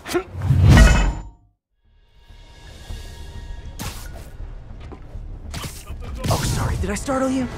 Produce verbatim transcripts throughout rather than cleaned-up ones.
Oh, sorry, did I startle you?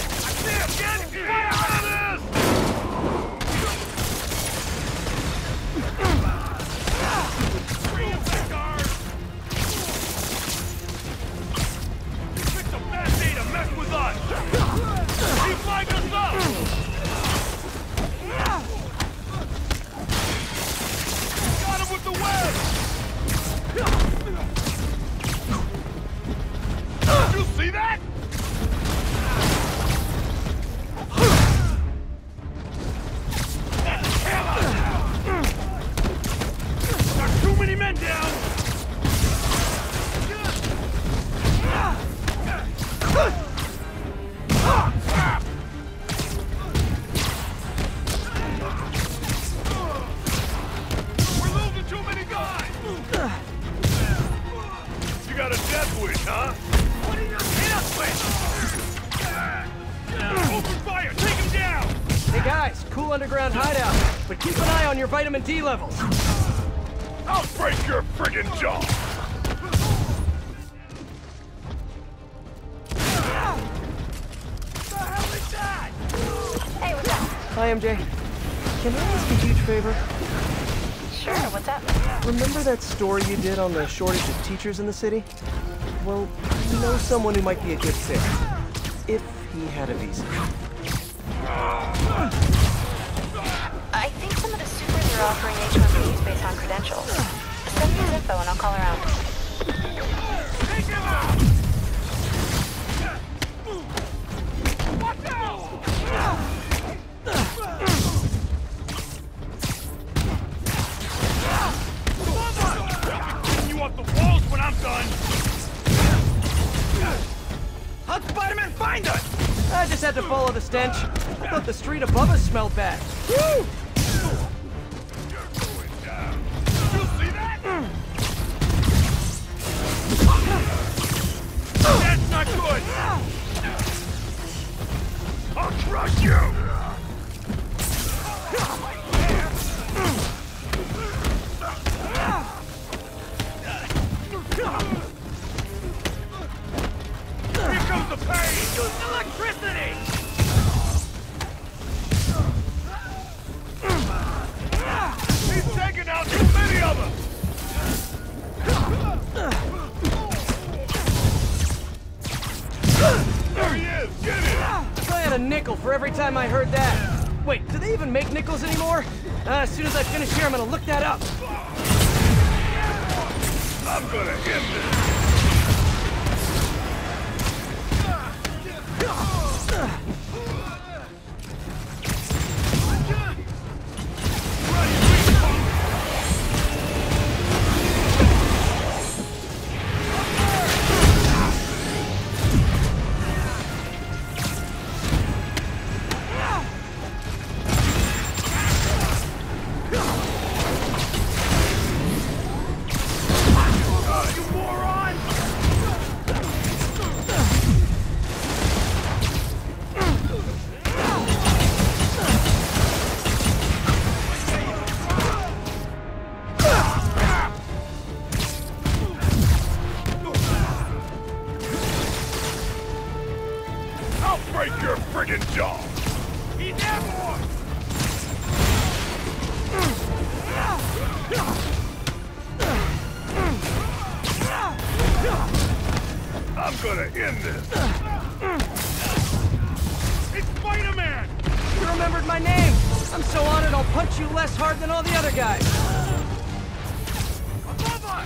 Underground hideout, but keep an eye on your vitamin D levels. I'll break your friggin' jaw! What the hell is that? Hey, what's up? Hi, M J. Can I ask a huge favor? Sure, what's up? Remember that story you did on the shortage of teachers in the city? Well, you know someone who might be a good fit. If he had a visa. I think some of the supers are offering H one Bs based on credentials. Send me his info and I'll call around. Take him out! Watch out! You off the walls when I'm done! How'd Spider-Man find us? I just had to follow the stench. I thought the street above us smelled bad. Woo! That's not good! I'll crush you! Here comes the pain! Use electricity! He's taking out too many of them! There he is! Get it! I had a nickel for every time I heard that. Wait, do they even make nickels anymore? Uh, as soon as I finish here, I'm gonna look that up. I'm gonna end this! Break your friggin' jaw! He's airborne! I'm gonna end this! It's Spider-Man! You remembered my name! I'm so honored I'll punch you less hard than all the other guys! Above us!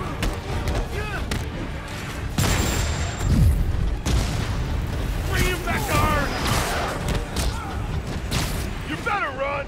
Bring him back to Earth! You better run!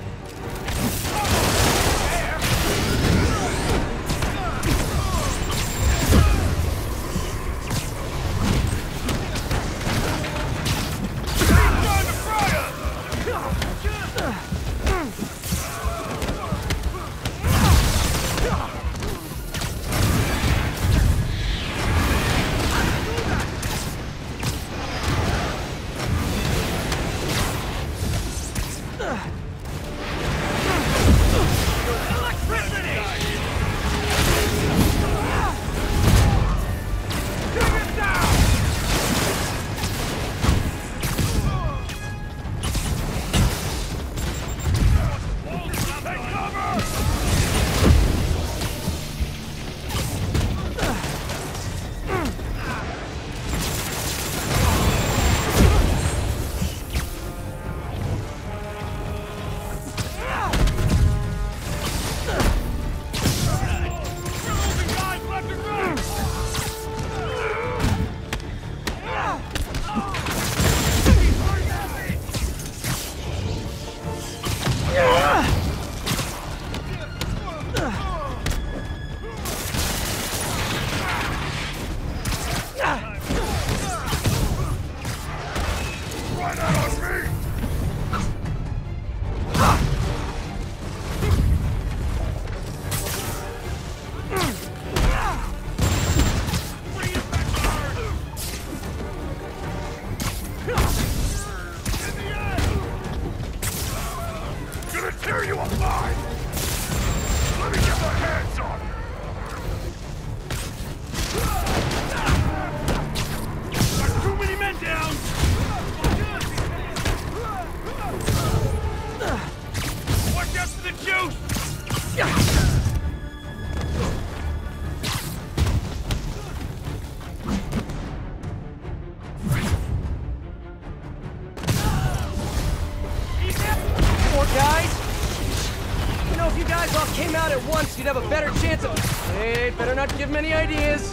once, you'd have a better chance of... Hey, better not give him any ideas.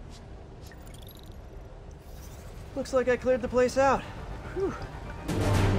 Looks like I cleared the place out. Whew.